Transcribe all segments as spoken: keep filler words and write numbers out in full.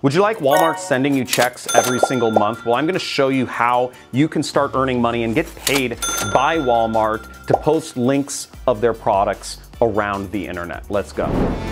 Would you like Walmart sending you checks every single month? Well, I'm gonna show you how you can start earning money and get paid by Walmart to post links of their products around the internet. Let's go.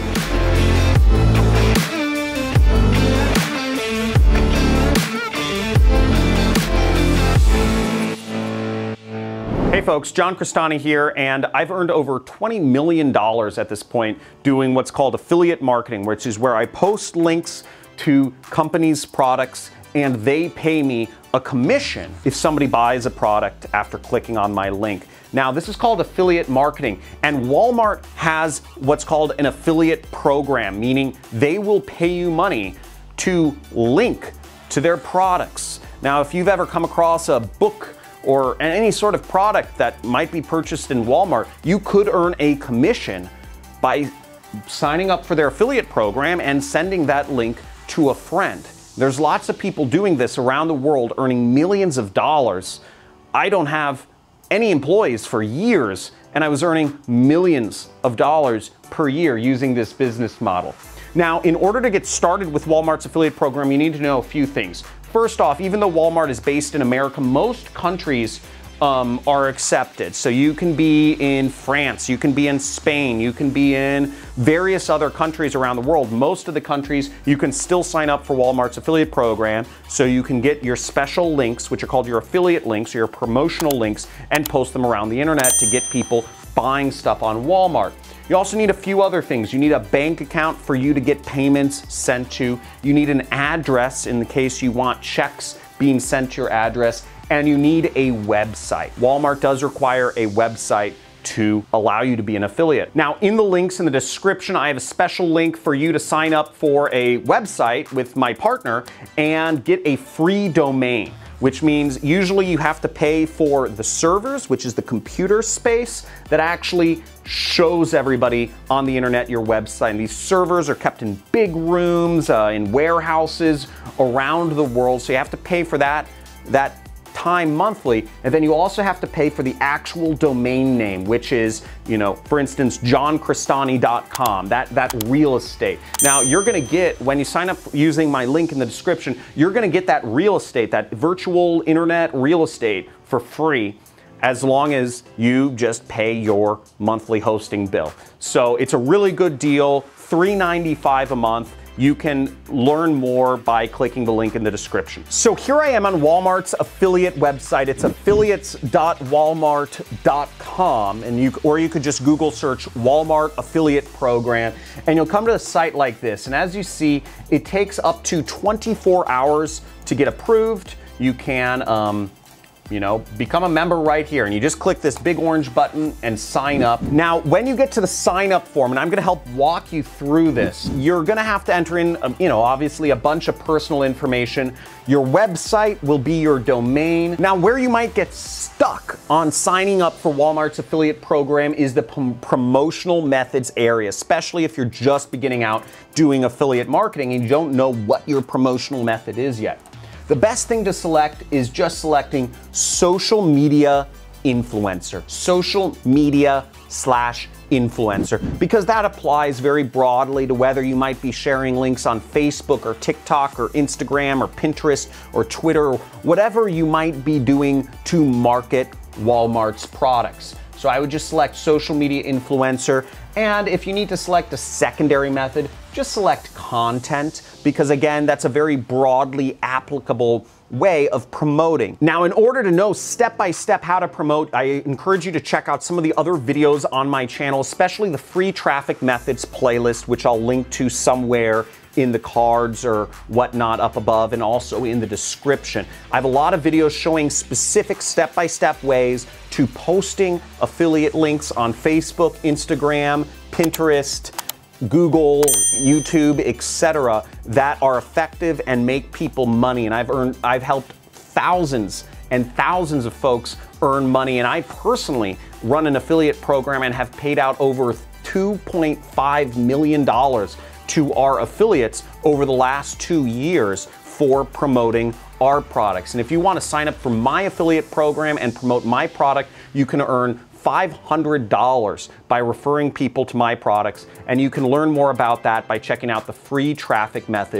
Hey folks, John Crestani here, and I've earned over twenty million dollars at this point doing what's called affiliate marketing, which is where I post links to companies' products and they pay me a commission if somebody buys a product after clicking on my link. Now, this is called affiliate marketing, and Walmart has what's called an affiliate program, meaning they will pay you money to link to their products. Now, if you've ever come across a book or any sort of product that might be purchased in Walmart, you could earn a commission by signing up for their affiliate program and sending that link to a friend. There's lots of people doing this around the world, earning millions of dollars. I don't have any employees for years, and I was earning millions of dollars per year using this business model. Now, in order to get started with Walmart's affiliate program, you need to know a few things. First off, even though Walmart is based in America, most countries um, are accepted. So you can be in France, you can be in Spain, you can be in various other countries around the world. Most of the countries, you can still sign up for Walmart's affiliate program, so you can get your special links, which are called your affiliate links, or your promotional links, and post them around the internet to get people buying stuff on Walmart. You also need a few other things. You need a bank account for you to get payments sent to. You need an address in the case you want checks being sent to your address. And you need a website. Walmart does require a website to allow you to be an affiliate. Now, in the links in the description, I have a special link for you to sign up for a website with my partner and get a free domain, which means usually you have to pay for the servers, which is the computer space that actually shows everybody on the internet your website. And these servers are kept in big rooms, uh, in warehouses around the world. So you have to pay for that, that time monthly. And then you also have to pay for the actual domain name, which is, you know, for instance, john crestani dot com, that, that real estate. Now, you're gonna get, when you sign up using my link in the description, you're gonna get that real estate, that virtual internet real estate for free, as long as you just pay your monthly hosting bill. So it's a really good deal, three ninety-five a month. You can learn more by clicking the link in the description. So here I am on Walmart's affiliate website. It's affiliates dot walmart dot com, and you, or you could just Google search Walmart affiliate program, and you'll come to a site like this. And as you see, it takes up to twenty-four hours to get approved. You can, um, you know, become a member right here, and you just click this big orange button and sign up. Now, when you get to the sign up form, and I'm gonna help walk you through this, you're gonna have to enter in, um, you know, obviously a bunch of personal information. Your website will be your domain. Now, where you might get stuck on signing up for Walmart's affiliate program is the prom promotional methods area, especially if you're just beginning out doing affiliate marketing and you don't know what your promotional method is yet. The best thing to select is just selecting social media influencer, social media slash influencer, because that applies very broadly to whether you might be sharing links on Facebook or TikTok or Instagram or Pinterest or Twitter, or whatever you might be doing to market Walmart's products. So I would just select social media influencer, and if you need to select a secondary method, just select content, because again, that's a very broadly applicable way of promoting. Now, in order to know step-by-step how to promote, I encourage you to check out some of the other videos on my channel, especially the free traffic methods playlist, which I'll link to somewhere in the cards or whatnot up above, and also in the description. I have a lot of videos showing specific step-by-step ways to posting affiliate links on Facebook, Instagram, Pinterest, Google, YouTube, et cetera, that are effective and make people money. And I've earned, I've helped thousands and thousands of folks earn money. And I personally run an affiliate program and have paid out over two point five million dollars to our affiliates over the last two years for promoting our products. And if you want to sign up for my affiliate program and promote my product, you can earn five hundred dollars by referring people to my products, and you can learn more about that by checking out the free traffic methods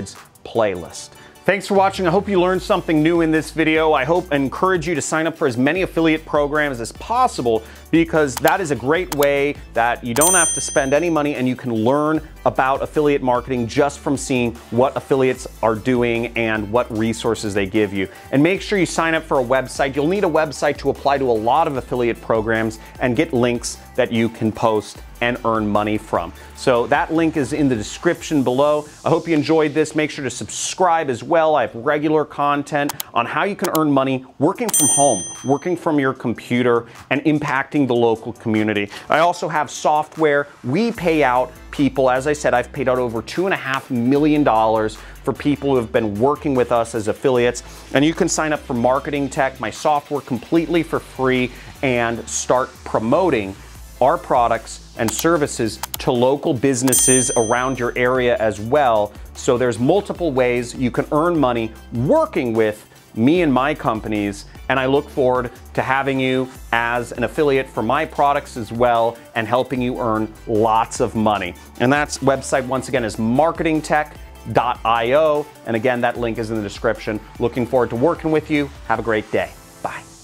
playlist. Thanks for watching. I hope you learned something new in this video. I hope and encourage you to sign up for as many affiliate programs as possible, because that is a great way that you don't have to spend any money and you can learn about affiliate marketing just from seeing what affiliates are doing and what resources they give you. And make sure you sign up for a website. You'll need a website to apply to a lot of affiliate programs and get links that you can post and earn money from. So that link is in the description below. I hope you enjoyed this. Make sure to subscribe as well. I have regular content on how you can earn money working from home, working from your computer, and impacting the local community. I also have software. We pay out people, as I said, I've paid out over two and a half million dollars for people who have been working with us as affiliates. And you can sign up for Marketing Tech, my software, completely for free, and start promoting our products and services to local businesses around your area as well. So there's multiple ways you can earn money working with me and my companies, and I look forward to having you as an affiliate for my products as well and helping you earn lots of money. And that website, once again, is marketing tech dot i o, and again, that link is in the description. Looking forward to working with you. Have a great day.